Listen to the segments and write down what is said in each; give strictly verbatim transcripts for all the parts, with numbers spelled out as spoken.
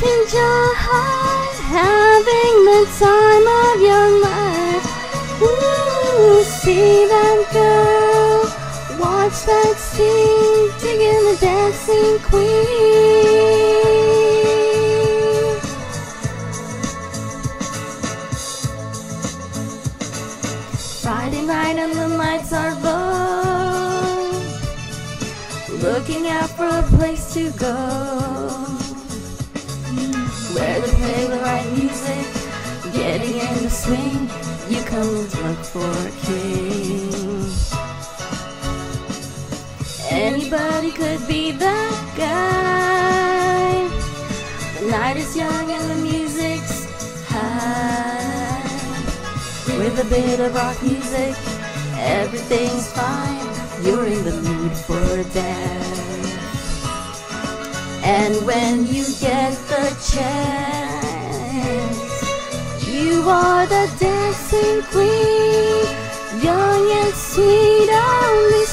can just having the time of your life. Ooh, see that girl, watch that scene, digging the dancing queen. Friday night and the lights are low, looking out for a place to go, where to play the right music, getting in the swing. You come to look for a king. Anybody could be that guy. The night is young and the music's high. With a bit of rock music, everything's fine. You're in the mood for a dance. And when you get the chance, you are the dancing queen, young and sweet, only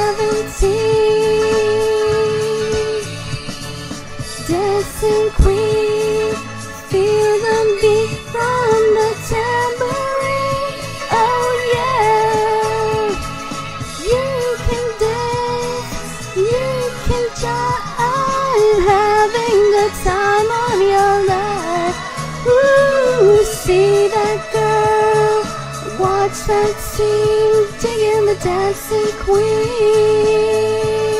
seventeen. Dancing queen, feel the beat from the tambourine. Oh yeah, you can dance, you can jive, having the time of your life. Ooh, see that girl, watch that scene, digging the dancing queen.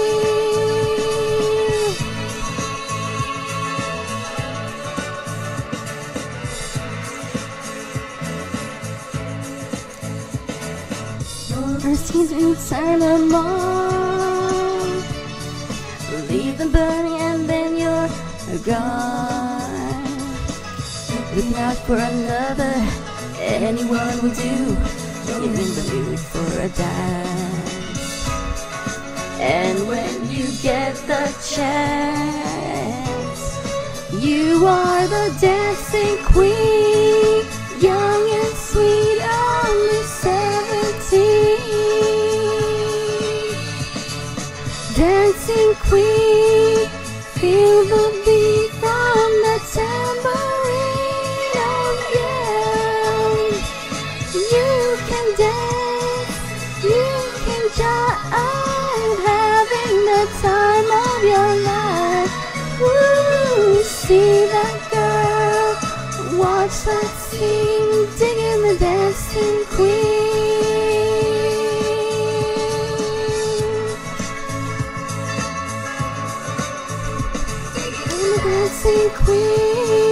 First he's been turn them on, leave them burning and then you're gone. Looking out for another, anyone will do. You're in the mood for a dance. And when you get the chance, you are the dancing queen, young and sweet, only seventeen. Dancing queen, feel the beat from the tambourine. Oh yeah, you can dance, you can jive, having the time of your life. Woo, see that girl, watch that scene, digging the dancing queen. I'm the dancing queen.